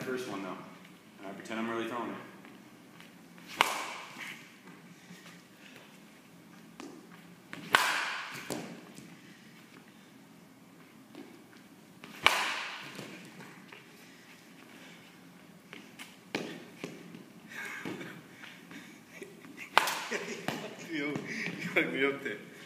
first one, though. I pretend I'm really throwing it. You fucked me up there.